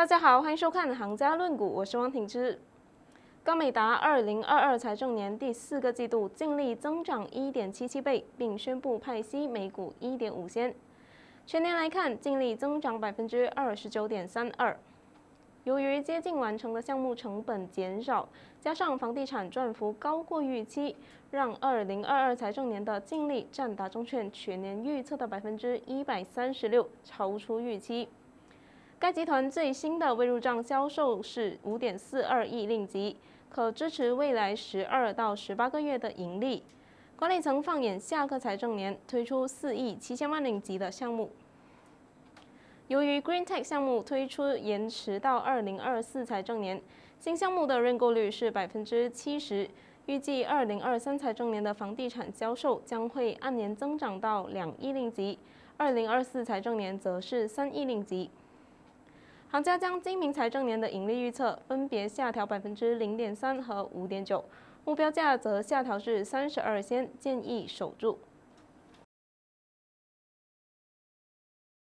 家好，欢迎收看《行家论股》，我是汪婷之。高美达2022财政年第4个季度净利增长1.77倍，并宣布派息每股1.5仙。全年来看，净利增长29.32%。由于接近完成的项目成本减少，加上房地产赚幅高过预期，让2022财政年的净利占达中券全年预测的136%，超出预期。该集团最新的未入账销售是5.42亿令吉，可支持未来12到18个月的盈利。管理层放眼下个财政年，推出4亿7千万令吉的项目。由于 Green Tech 项目推出延迟到2024财政年，新项目的认购率是70%，预计2023财政年的房地产销售将会按年增长到2亿令吉，2024财政年则是3亿令吉。行家将今明财政年的盈利预测分别下调0.3%和5.9%，目标价则下调至32仙，建议守住。